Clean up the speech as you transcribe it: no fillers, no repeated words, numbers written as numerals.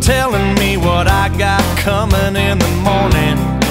telling me what I got coming in the morning.